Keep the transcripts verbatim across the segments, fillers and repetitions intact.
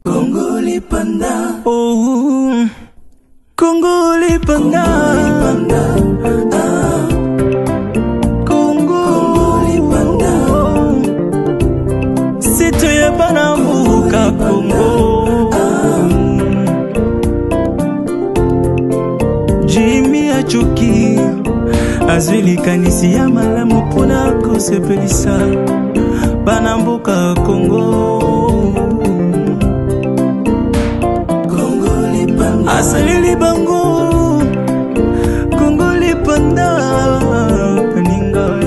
Congolais Panda. Oh, Congolais Panda. Ah, Congolais Panda. C'est toi Banambuka Congo. Jimmy Achoki. Azwili kanisi ya malamu pona kosepelisa Banambuka Congo. Congolais Panda. Asalili bango Congolais Panda. Peninga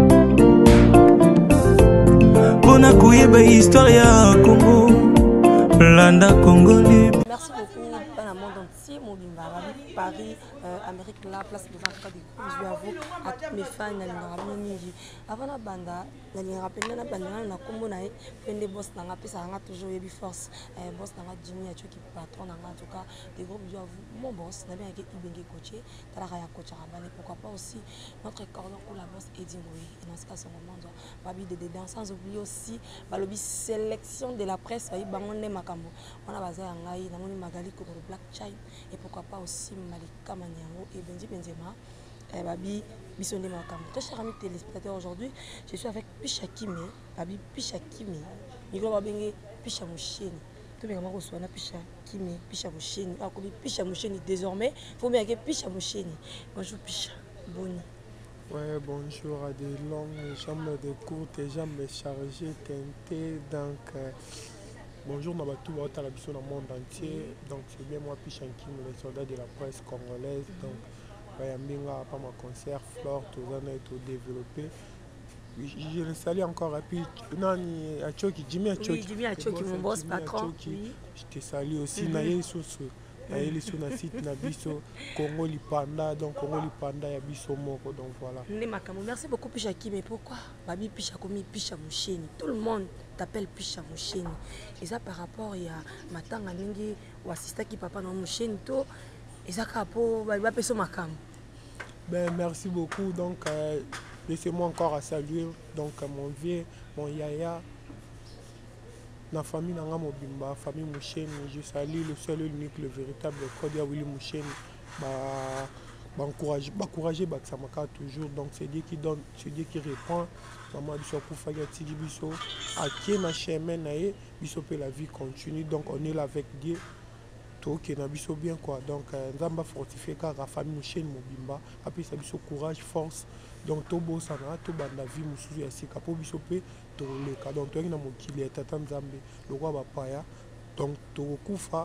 pona kuyeba histoire ya Congo. Landa Congolais. Merci beaucoup dans le monde entier, mon bimba, Paris, euh, Amérique, la place de vingt cas de bisous à vous, à tous mes fans, avant la banda, je rappelle la banda, on a combo nae, pende boss nanga, puis ça a toujours eu force, boss nanga Jimmy a tué qui patron nanga, en tout cas, des gros bisous à vous, mon boss, n'a bien été Ibenge coaché, t'as la raya coach à Rabané, pourquoi pas aussi notre cordon pour la boss Eddie Ngoui, et dans ce cas, son moment, babi de dedans, sans oublier aussi, balobi sélection de la presse, babi bangonne makambo, on a basé en Gaï, namoni Magali Koko Black Chine, et pourquoi pas aussi Malika Maniango et Benji Benzema, et babi Bissonde Makambo. Très chers amis téléspectateurs, aujourd'hui, je suis avec Picha Kimi, babi Picha Kimi, Migro Babenge Picha Moucheni. Tout le monde reçoit Picha Kimi, Picha Moucheni, ah comme Picha Moucheni désormais, il faut bien que Picha Moucheni. Bonjour Picha, Boni. Ouais, bonjour à des longues jambes, des courtes jambes chargées, teintées, donc. Euh, Bonjour, nous tout le monde entier. Donc, c'est bien moi, Picha Kimi, le soldat de la presse congolaise. Donc, Bayambinga, pas mon concert, Flore, tout ça a été développé. Je le salue encore. Et puis, non, Achoki, Jimmy Achoki. Jimmy Achoki, mon boss patron. Je te salue aussi. Naye Soso. Naye Soso na site Nabiso. Congolais Panda. Donc, Congolais Panda, Yabiso Moko. Donc, voilà. Merci beaucoup, Picha Kimi. Mais pourquoi Babi Picha Komi, Picha Moucheni. Tout le monde t'appelle Picha Moucheni. Et ça par rapport il y a matanga ningi ou assistant qui papa dans Moucheni to et ça capo va va peso makam. Ben merci beaucoup donc euh, laissez-moi encore à saluer donc mon vieux mon yaya la famille nanga mobimba famille Moucheni. Je salue le seul unique le véritable Kodia Willy Moucheni. Bah encourager encourager Baksamaka toujours donc c'est Dieu qui donne, c'est Dieu qui répond. Maman biso kufaga tigi biso à qui na chemin naé biso pe la vie continue donc on est là avec Dieu to ke na biso bien quoi donc nzamba fortifier car la famille Moucheni mobimba après ça biso courage force donc to bosana to banda vie mususu ya sika po biso pe to le ka donc to na mokili tata nzambe lokwa ba paya donc to kufa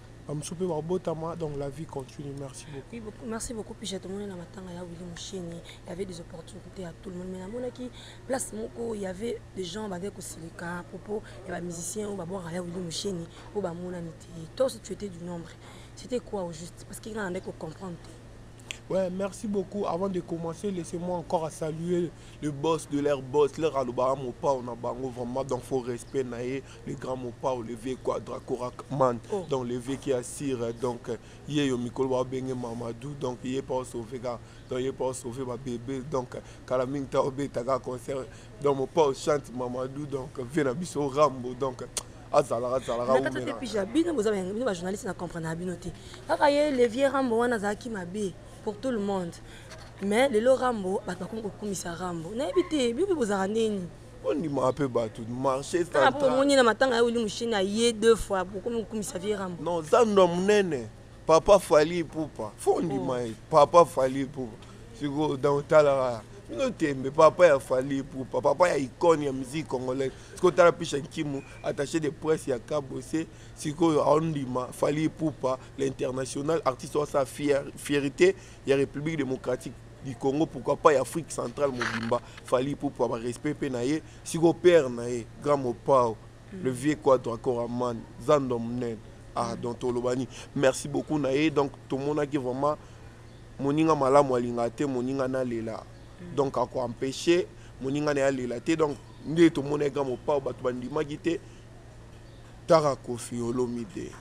donc la vie continue. Merci beaucoup. Oui, beaucoup merci beaucoup. Puis j'ai demandé dans ma tanga ya Willy Moucheni, il y avait des opportunités à tout le monde. Mais dans mon qui place moko, il y avait des gens bah des kosilika à propos, il y avait des musiciens ou bah boire ya Willy Moucheni ou bah mon amitié. Toi si tu étais du nombre, c'était quoi au juste? Parce qu'il y en a qui comprendre. Ouais, merci beaucoup. Avant de commencer, laissez-moi encore à saluer le boss de l'air boss, le Ralobara Mopa, on a bango vraiment, donc faut respect naé, le grand Mopa, le V Quadra Korakman, donc le V qui assire, donc yé yo Mikolo Benge Mamadou, donc yé pas sauvé, donc yé pas sauvé ma bébé, donc Kalaming Taobe Taga concert, donc mon pas chante Mamadou, donc Venabiso Rambo, donc. Azala, azala, azala. Quand tu es pijabine, vous avez un journaliste qui comprend la binoté. Quand il y a les vieux Rambo, on a Zaki Mabé. Pour tout le monde. Mais le Rambo, bah pas comme commissaire Rambo. N'habitez, bien vous arrêtez. On dit m'a peu battu marché ça. Ah pour mon na matanga Willy Moucheni a yé deux fois pour comme commissaire Rambo. Non, ça ndom nene. Papa fali poupa. Faut on dit mai. Papa fali poupa. Sigo dans tala. Non tembe papa a fali poupa. Papa a icône ya musique congolaise. Sigo tala Picha Kimi attaché de presse ya Kabosé. Sigo on dit ma fali poupa l'international artiste sa fier fierté ya République démocratique du Congo, pourquoi pas Afrique centrale mobimba fali poupa ba respect pe naé. Sigo père naé grand mopao le vieux quadra koraman zandom nen ah donc tolobani. Merci beaucoup naé donc tout le monde qui vraiment moninga malamu alingate moninga na lela. Donc à quoi empêcher moninga na lela té donc ndé tout le monde grand mopao batu bandima gité Tara Kofi Olomide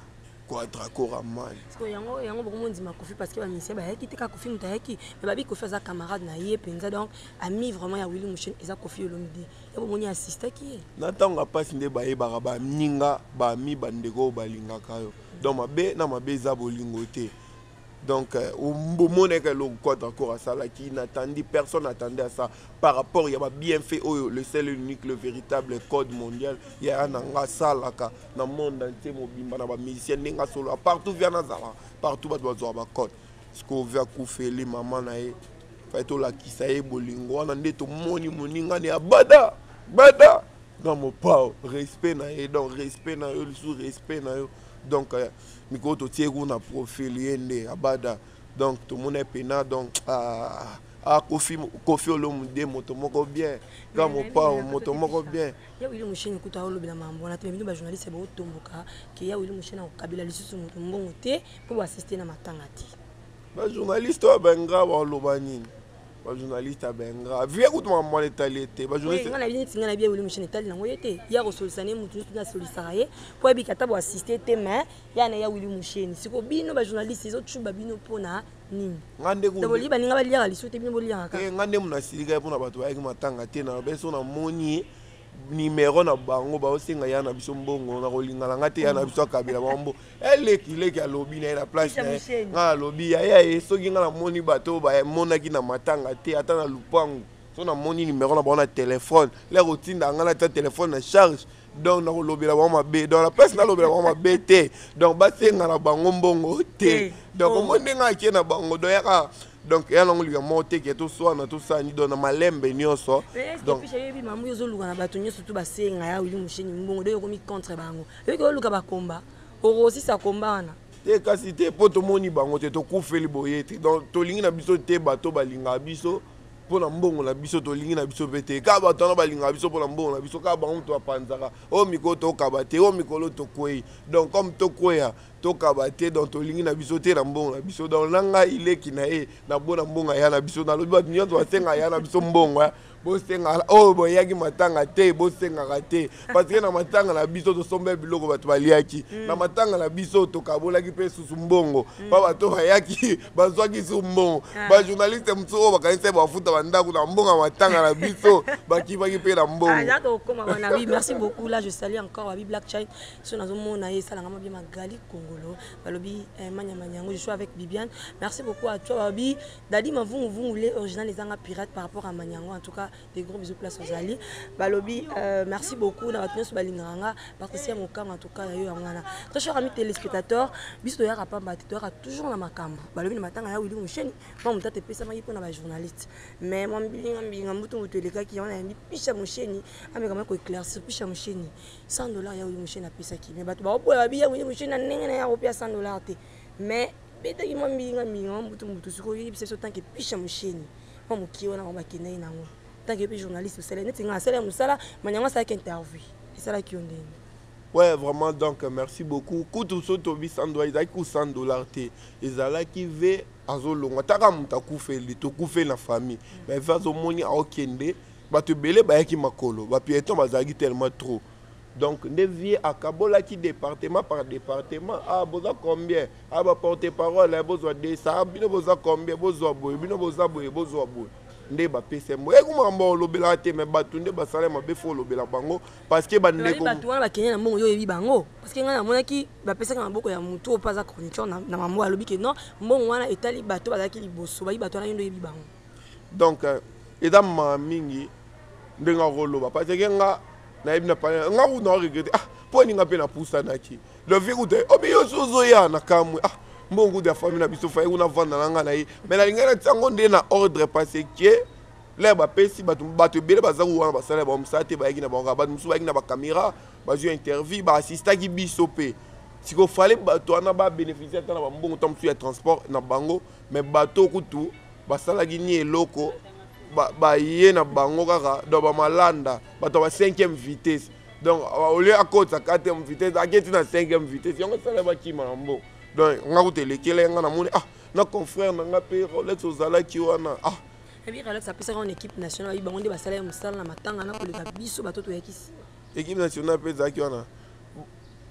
quadra man parce que yango yango beaucoup monde ma Kofi parce que ba ministère ba yaki te ka Kofi mutayaki mais babi Kofi za camarade na ye penza donc ami vraiment ya Willy Mouchen eza Kofi Olomide ya bo moni assiste ki na tanga passe nde ba yeba ba ninga ba mi bandeko balinga kayo donc mabe na mabe za bolingo te donc au moment que le code encore à ça là qui n'attendait personne n'attendait à ça par rapport il y a bien fait le seul et unique le véritable code mondial il y a un anga ça là dans le monde entier mobimba na ba musicien ninga solo partout vient na zala partout ba doit ba code ce qu'on veut couper les maman na e fait to la kisaye bolingo na ndeto moni moninga ne abada bada dans mon pas respect na e donc respect na yo sous respect na yo donc miko to tiego na profil yende abada donc tout le monde est pena donc ah ah Kofi Kofi Olomide moto moko bien quand mon pas moto moko bien ya Willy Mouchen kuta olobela mambo na tebe ba journaliste ba otomboka ki ya Willy Mouchen na kabila lisusu moto mbongo te pour assister na matanga ti ba journaliste ba benga ba lobani ba journaliste benga vie kutu mama letalité ba journaliste ngana bien tinga na bien Willy Mouchen etali nango yete ya ko solisane mutu na solisaka ye po ebika tabo assister te mais ya na ya Willy Mouchen siko bino ba journaliste zo chuba bino pona nini ngande ku dabo liba ninga ba liya liso te bino bolia ka eh ngande muna silika pona bato ba yaki matanga te na beso na moni numéro na bango ba osenga ya na biso mbongo na kolingala ngate ya na biso kabila bambo eleki leki ya lobi na na place na lobi ya ya soki ngala moni bato ba monaki na matanga te ata na lupango so na moni numéro na bona téléphone le rotinda ngala ta téléphone na charge donc na lobela ba mabe dans la place na lobela ba mabe te donc ba senga na bango mbongo te donc mo ndenga ke na bango do ya donc il y a un lieu monté qui est tout soit na tout ça ni donne malembe nyonso donc puis yebi mamu yozo luka na bato nyonso tout basenga ya Willy Mouchen mbongo do yokomi contre bango yoko luka ba komba oro aussi ça combat na te kasi te poto moni bango te to kufeli boyete donc to lingi na biso te bato balinga biso pona mbongo na biso to lingi na biso pete ka bato na balinga biso pona mbongo na biso ka bango to apanzaka o miko to kabate o mikolo to kwei donc comme to kweya to kabate donc to lingi na biso te na mbongo na biso donc nanga ileki na e na bona mbongo ya na biso na lobi bato nyonso basenga ya na biso mbongo bosenga oh boyaki matanga te bosenga te parce que na matanga na biso to sombe biloko bato baliaki na matanga na biso to kabolaki pe susu mbongo ba bato bayaki bazwaki su mbongo ba journaliste mtso bakanise bafuta bandako na mbongo matanga na biso bakibaki pe na mbongo ah j'adore comment on a oui merci beaucoup là je salue encore Abi Black Chine so nazo mona ye sala ngama bien magali Congolo balobi manya manyango je suis avec Bibiane merci beaucoup à toi Abi dadi mavungu vungu les original les anga pirate par rapport à Manyango en tout cas des gros bisous place aux alliés balobi euh, merci beaucoup na batno so balinganga parce que c'est mon cas en tout cas yo ngana très chers amis téléspectateurs biso ya rapamba te toujours na makambo balobi na matanga ya Willy Mouchen ba mutate pesa maki pona ba journaliste mais moi mbilinga mbinga mutu mutu leka ki on a mis pisha Mouchen ameka mako éclaircir pisha Mouchen cent dollars ya Willy Mouchen a pesa ki mais bato ba oboya bi ya Willy Mouchen na ndenge na ya opia cent dollars te mais beta ki moi mbilinga mbinga mutu mutu siko yi biso tant que pisha Mouchen ba mukiwa na ba kinai nango tant que journaliste c'est net nga sala musala Manyango ça qui interview et ça là qui on dit ouais vraiment donc merci beaucoup kutu soto bi cent dollars ils ku cent dollars te ezala qui ve azolonga taka muta kufeli to kufeli na famille mais vazo moni a okende ba te belé ba yaki makolo ba piéton bazaki tellement trop donc ne vie à Kabola qui département par département ah boza combien ah ba porte-parole boza de ça bino boza combien boza boy bino boza boy boza boy nde ba pese mo e kuma mbo lobela te me batu nde ba sala ma be fo lobela bango parce que ba ndeko batu wana ba kenya na mbongo yo yebi bango parce que ngana mona ki ba pesa ka maboko ya mutu opaza chroniqueur na na mambo alobi ke non mbongo wana etali bato bazaki liboso ba bato wana ndo yebi bango donc eda ma mingi ndenga roloba parce que nga na yebi na pa nga u na regretter ah po ni nga pe na pusa na ki le vérité obi yo sozo ya na kamwe ah mbongo de famille na biso fa una vanda nanga na ye mais la lingana tsango nde na ordre parce que là ba pesi batu batu bele bazaku wana basala ba msate ba yaki na ba ba musu ba yaki na ba caméra ba ju interview ba assista ki biso pe siko fallait batu wana ba bénéficier ta na ba mbongo tam su ya transport na bango mais bato kutu basala ki ni eloko ba ba ye na bango kaka do ba malanda bato ba cinquième vitesse donc au lieu à côté quatrième vitesse à qui na cinquième vitesse yongo sala ba ki mambo donc nga kutele kele nga na moni ah na confrère na nga pe Rolex ozala ki wana ah et bien Rolex a pesa en équipe nationale ba ngondi basala ya musala na matanga na koleka biso batoto yakisi équipe nationale pe za ki wana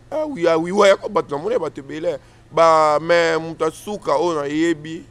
ah oui ah oui ouais ko bato mona bato belé ba mais muta suka ona yebi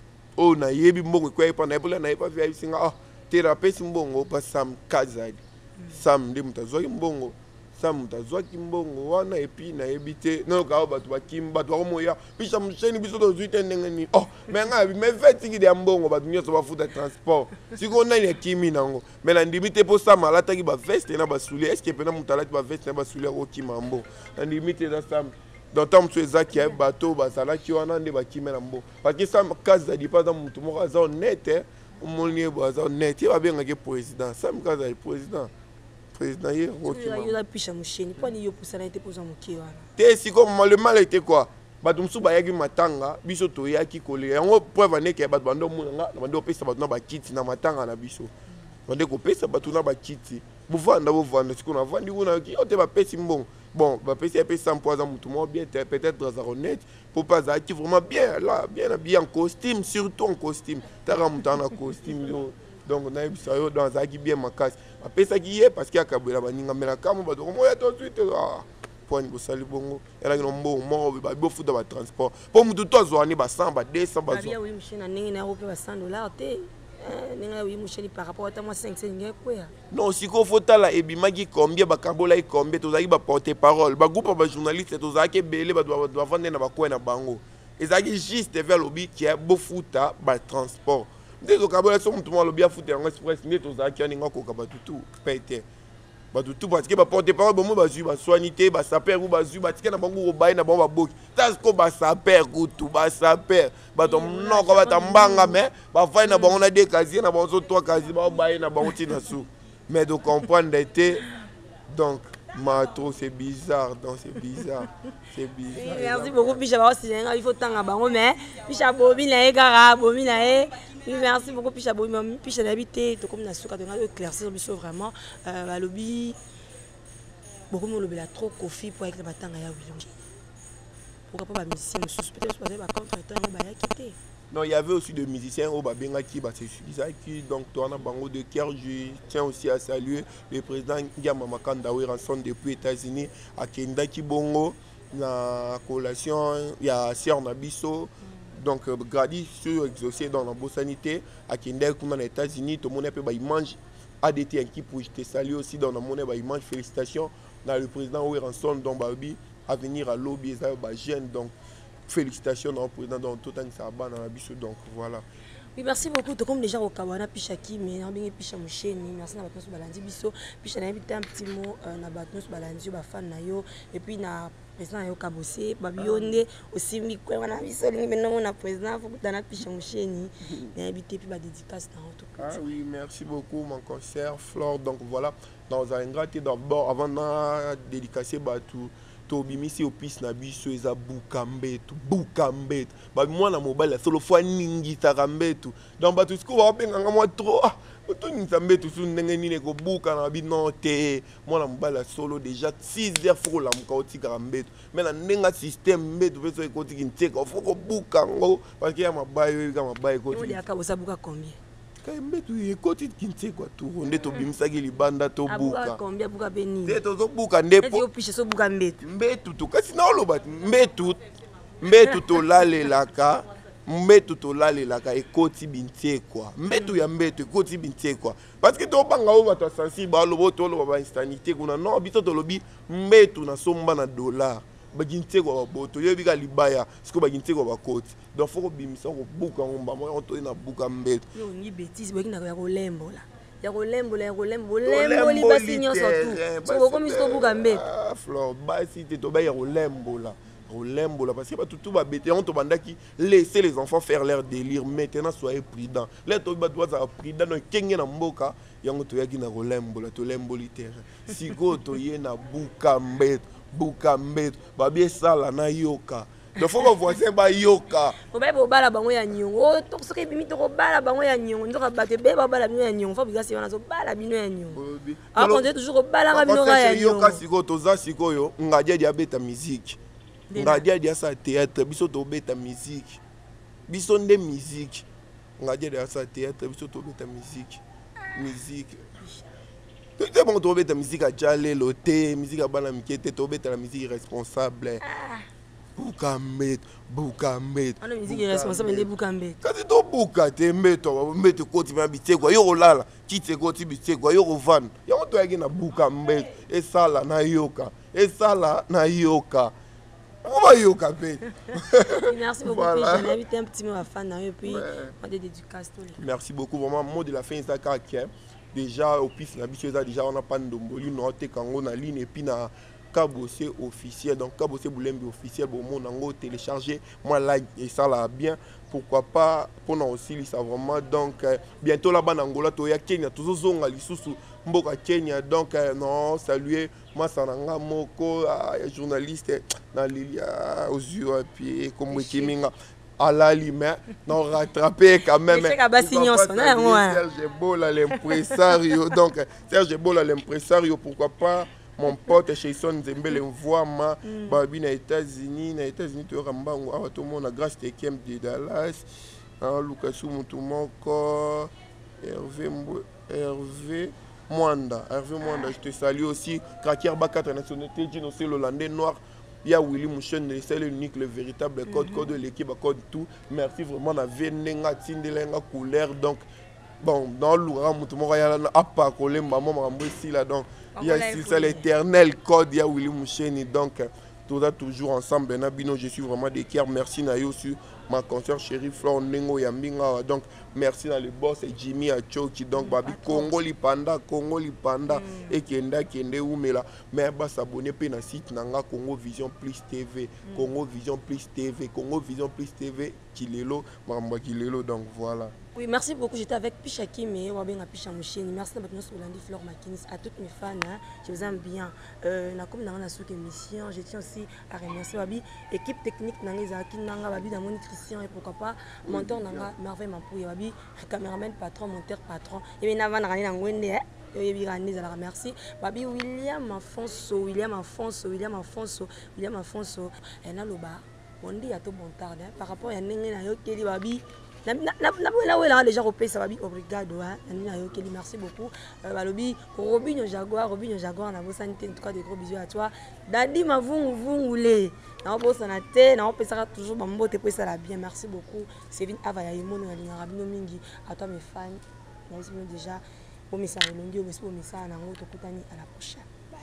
ona yebi mbongo kwa ipa na ipa na ipa via singa ah therapeuti mbongo pa sam kazadi sam ndi mutazoki mbongo sam mutazoki mbongo wana epi na ebite no ka bato bakimba bato bakomoya pisha msheni biso to zuite ndengeni oh mais nga mais feti ki de mbongo bato nyoso bafuta transport siko na ni kimi nango mais na ndimite po sam alata ki ba veste na basuli est-ce que pena mutalati ba veste na basuli ko kimambo na ndimite na sam dans temps tu es qui bateau basala ki wana nde bakimela mbo parce que sam kazadi pas dans mutu moko za honnête omoni baza honnête ba benga ke président sam kazadi président président hier il a pisha musheni kwa ni yo pusana ite poza muki wana te siko le mal était quoi bato musu bayaki matanga biso to yaki kole yango preuve ne ke bato bando munanga bando pesa bato na bakiti na matanga na biso bande ko pesa bato na bakiti buvanda buvanda siko na vandi kuna ki ote ba pesi mbongo bon ba pesi ya pesa mpoza mutu mo bien peut-être dans honnête pour pas ça qui vraiment bien là bien bien en costume surtout en costume tara mutu na costume yo donc na bisa yo dans ça qui bien makasi ba pesa qui est parce qu'il y a kabela baninga mela kamo bato mo ya tout de suite ah point ko sali bongo era no mbo mo ba bo futa ba transport pour mutu to zwani ba cent ba deux cents ba zo ya oui mchina ningi na rope ba cent dollars te ninga oui mchini par rapport à moi cinq cents ninga quoi non siko fota la ebimaki combien ba kabola combien tozaki ba porter parole ba groupe ba journaliste tozaki belé ba doit vendre na ba quoi na bango ezaki juste vers lobby qui a beau futa ba transport ndezo kabola so mutu mo lobby a futa ngo express ndezo zaki aninga ko ka ba tutu pete ba tutu parce que ba porter parole bon mo ba zu ba soignité ba saper ou ba zu ba tika na bango ko bayi na bango ba boki tasko ba saper kutu ba saper ba to no ko ba tambanga mais ba fai na bango na deux casiers na bango so trois casiers ba bayi na bango tina sou mais de comprendre d'été donc Mato c'est bizarre donc c'est bizarre c'est bizarre merci beaucoup Picha ba aussi il faut tanga bango mais Picha bobi na egara bobi na e merci beaucoup Picha bobi mais Picha d'habiter to comme na suka to na éclaircir biso vraiment euh ba lobby beaucoup mo lobby la trop coffee pour avec le batanga ya William pourquoi pas ba musicien peut-être pas ba contre-temps ba ya quitter. Non, il y avait aussi des musiciens au Babenga qui qui donc toi na bango de cœur je tiens aussi à saluer le président Ndiama Makanda Ranson depuis les États-Unis à Kenda Kibongo na collation il y a Sœur Nabiso donc gradi sur exaucé dans la bosanité à Kenda kuna les États-Unis tout le monde peut ba mange A D T qui pour te saluer aussi dans la monnaie ba mange félicitations dans le président Ranson donc babi à venir à lobby ça ba jeune donc félicitations au président dans tout temps ça va dans la biche donc voilà. Oui merci beaucoup to comme déjà au Kawana Pichaki mais on bien Picha Musheni merci na batnos balandi biso Picha na invité un petit mot na batnos balandi ba fan na yo et puis na président yo Kabose babionde aussi mi kwa wana biso lingi maintenant na président faut que na Picha Musheni na invité puis ba dédicace dans tout cas. Ah oui merci beaucoup mon concert Flore donc voilà dans un grand d'abord avant na dédicacer ba tout tobimisi opis na biso eza bukambetu bukambetu ba mwana mobile solo fois ningi takambetu donc ba tout ce ko ba benga moi trop ah to ningi mbetu su ndenge nini ko buka na bino te mwana mobile solo déjà six heures faut la mkauti kambetu mais na ndenga système mbetu peso ekoti kinteka faut ko buka ngo parce que ya mabaye ka mabaye ko on aka osabuka combien mbetu ekoti kinte kwa tu nde to bimisaki libanda to buka combien buka beni nde to zo buka ndepo yo piche so buka mbetu mbetu to kasi na oloba mbetu mbetu to lalelaka mbetu to lalelaka ekoti bintie kwa mbetu ya mbetu ekoti bintie kwa parce que to banga o bato sensible alobo to oloba ba instanité kuna non bito to lobi mbetu na somba na dollar bagintie kwa boto yebika libaya siko bagintie kwa bakoti donc faut bimisa ko buka ngomba mo to na buka mbetu yo ni bêtise boki na ya kolembola ya kolembola ya kolembola lemboli basi nyonso tu so ko mi so buka mbetu ah Flore basi te to ba ya kolembola kolembola parce que ba tutu ba bete on to bandaki laisser les enfants faire leur délire maintenant soyez prudents les to ba doit être prudent no kenge na mboka yango to yaki na kolembola to lemboli terre siko to ye na buka mbetu buka mbetu babie sala na yoka donc faut ba voisin ba yoka o ba bo bala bango ya nyongo to soki bimi to ko bala bango ya nyongo ndoka bate be ba bala bino ya nyongo fa bigasi wana so bala bino ya nyongo a on dit toujours ko bala nga bino ya nyongo yoka siko to za siko yo ngadia dia beta musique ngadia dia sa théâtre biso to beta musique biso nde musique ngadia dia sa théâtre biso to beta musique musique C'est bon, tu la musique à Djalé, l'Oté, musique à Banamikete, tu la musique irresponsable. Boukamet, Boukamet. On a musique irresponsable de Boukamet. Quand tu bouka, tu mets ton mets ton côté bien bité quoi. Yo là, qui te côté bité quoi. Yo van. Yo on doit gagner Boukamet. Et ça là na yoka. Et ça là na yoka. On va yoka bé. Merci beaucoup. J'ai invité un petit mot à fan et puis on des dédicaces. Merci beaucoup vraiment. Mot de la fin ça caractère. Déjà au pif na biso déjà on a pas ndomboli no te kango na ligne et puis na Kabossé officiel donc Kabossé Boulembi officiel bon mon nango télécharger moi là et ça là bien pourquoi pas pour nous aussi ça vraiment donc euh, bientôt là-bas en Angola to ya Kenya toujours zonga lisusu mboka Kenya donc euh, non saluer moi sananga moko euh, journaliste na lilia aux yeux et puis comme Kiminga à la limite, non rattraper quand même. Serge Bola l'impresario, donc Serge Bola l'impresario, pourquoi pas mon pote chez Son Zembele envoie ma babi na États-Unis, na États-Unis tu rambango, ah tout le monde a grâce de Kem de Dallas, ah Lukasu Mutumoko, Hervé Hervé Mwanda, Hervé Mwanda, je te salue aussi, Krakier Bakata nationalité, Dino c'est l'Hollandais noir. Il y a Willy Mouchen, c'est l'unique, le véritable code, code de l'équipe, code tout. Merci vraiment, on a Venenga, Tindelenga, couleur. Donc, bon, dans l'Oura, il y a un pas collé, maman, ici, là, donc, il y a l'éternel code, il y a Willy Mouchen, donc, tout ça toujours ensemble. Bino, je suis vraiment des cœurs. Merci, Nayo, sur ma concert chérie Flore Nengo Yambinga. Donc, merci dans le boss et Jimmy Achoki. Donc, Babi, Congo Lipanda, Congo Lipanda, et Kenda, Kende Oumela. Mais, bah, s'abonner à la site Nanga Congo Vision Plus T V, Congo Vision Plus T V, Congo Vision Plus T V, Kilelo, Mamba Kilelo. Donc, voilà. Oui, merci beaucoup. J'étais avec Pichaki, mais on va bien Picha Moucheni. Merci à sur Landi Flore Makinis, à toutes mes fans. Hein. Je vous aime bien. Euh, comme dans la sous-émission, je tiens aussi à remercier Babi, équipe technique Nanga Zaki Nanga Babi, Damoni Christian et pourquoi pas monteur Nanga Merveille Mampouye Babi, caméraman patron, monteur patron. Et bien avant Nanga Nangwende, merci. Babi William Afonso, William Afonso, William Afonso, William Afonso. Et là le bas, on dit à tout bon tard par rapport à Nenga Yoki Babi. Là déjà repayé ça va bien obrigado hein merci beaucoup balobi Robinho Jaguar Robinho Jaguar na bossa en tout cas des gros bisous à toi Dadi mavungu vungule na bossa na te na opesa toujours bambo te pesa la bien merci beaucoup Sevin Avaya Imono na linga rabino mingi à toi mes fans merci déjà pour mes salons longi pour mes salons na ngoto kutani à la prochaine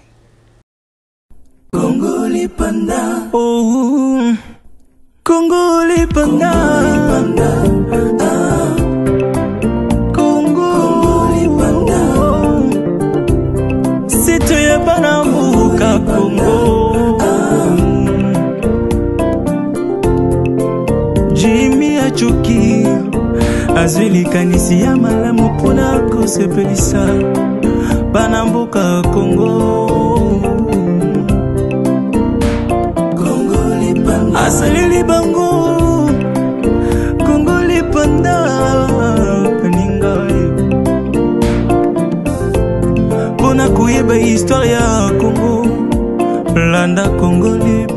bye Congo Lipanda oh Congo Lipanda ah. Congo Lipanda si tu es pas dans Mouka Congo ah. Jimmy Achoki azwili kanisi ya malamu pona kosepelisa bana mboka Congo Congo Lipanda asalili bango Congo Lipanda paninga pona kuyeba histoire ya Congo landa Congo Lipanda